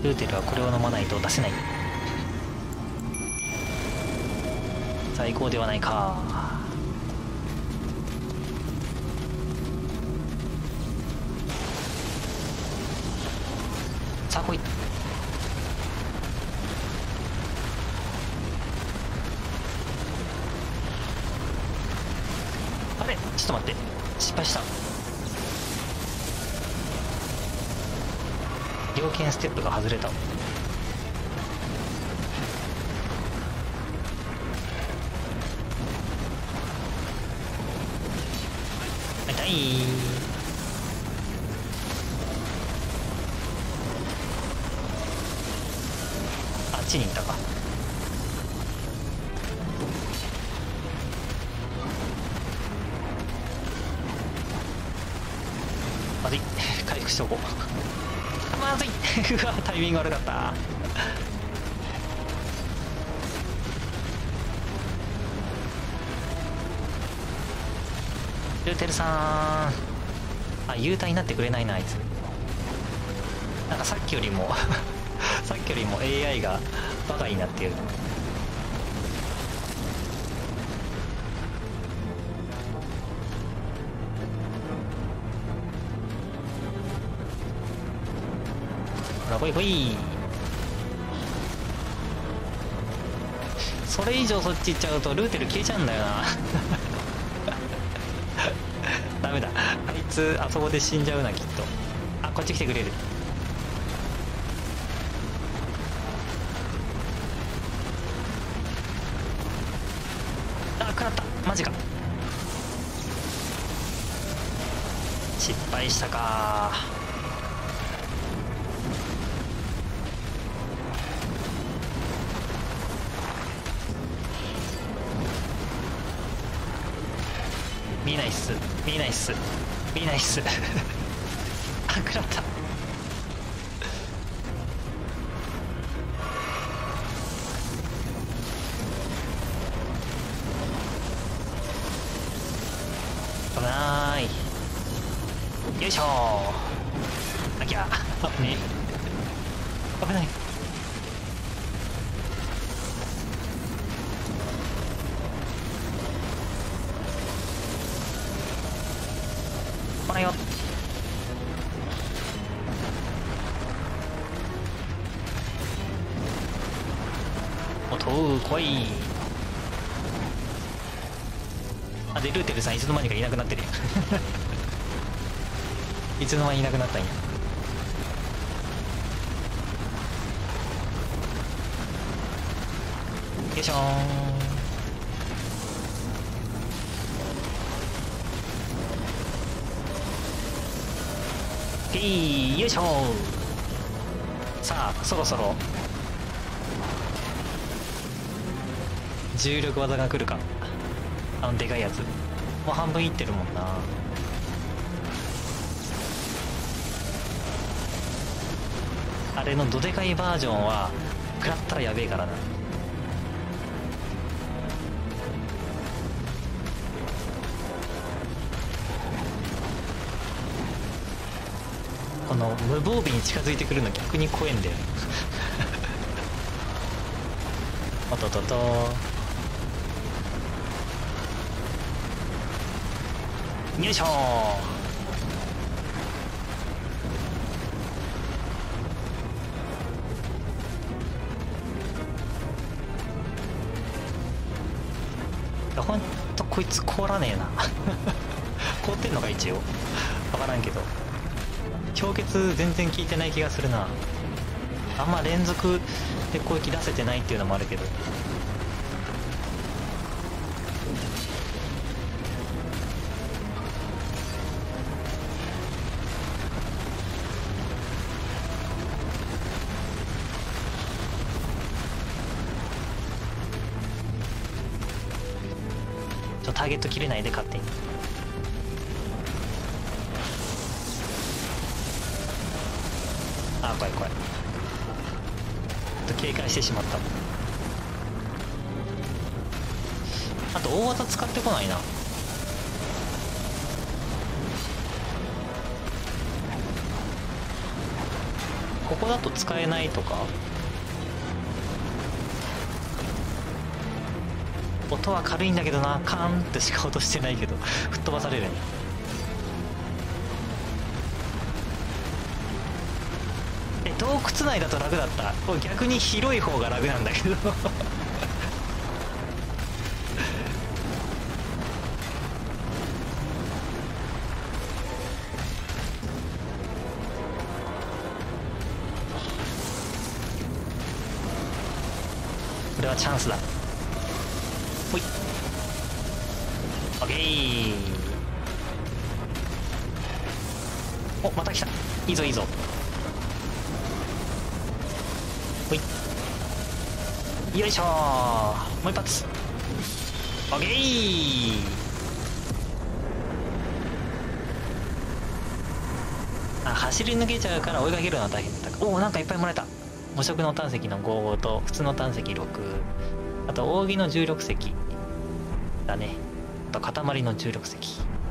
ルーテルはこれを飲まないと出せない。最高ではないか。さあ来い。あれちょっと待って、失敗した。猟犬ステップが外れた。痛い。あっちに行ったか。まずい回復しておこう。まずいうわタイミング悪かった。ルーテルさん、あ、幽体になってくれないなあいつ。なんかさっきよりもさっきよりも AI がバカになっている。ほらほいほい。それ以上そっち行っちゃうとルーテル消えちゃうんだよなダメだ、あいつあそこで死んじゃうなきっと。あ、こっち来てくれる。あ、食らった。マジか。失敗したか。見えないっす、見えないっす、見えないっすあ、食らった。危ない。よいしょー。あきゃあね、危ない。来ないよ。おとう来い。あ、でルーテルさんいつの間にかいなくなってるやんいつの間にいなくなったんや。よいしょー。ピーよいしょー。さあそろそろ重力技が来るか。あのでかいやつもう半分いってるもんな。あれのどでかいバージョンは食らったらやべえからな。この無防備に近づいてくるの逆に怖えんだよおととと。よいしょー。ほんとこいつ凍らねえな凍ってんのか一応分からんけど、氷結全然効いてない気がするな。あんま連続で攻撃出せてないっていうのもあるけど。ターゲット切れないで勝手に。あ、怖い怖い。警戒してしまった。あと大技使ってこないな。ここだと使えないとか。音は軽いんだけどな、カーンってしか音してないけど吹っ飛ばされるね。洞窟内だと楽だった。これ逆に広い方が楽なんだけどこれはチャンスだ。ほい、オッケー。お、また来た。いいぞいいぞ。ほい、よいしょー。もう一発。オッケー。あ、走り抜けちゃうから追いかけるのは大変だったか。おお、なんかいっぱいもらえた。五色の胆石の5と普通の胆石6、あと扇の16石だね。あと塊の16石。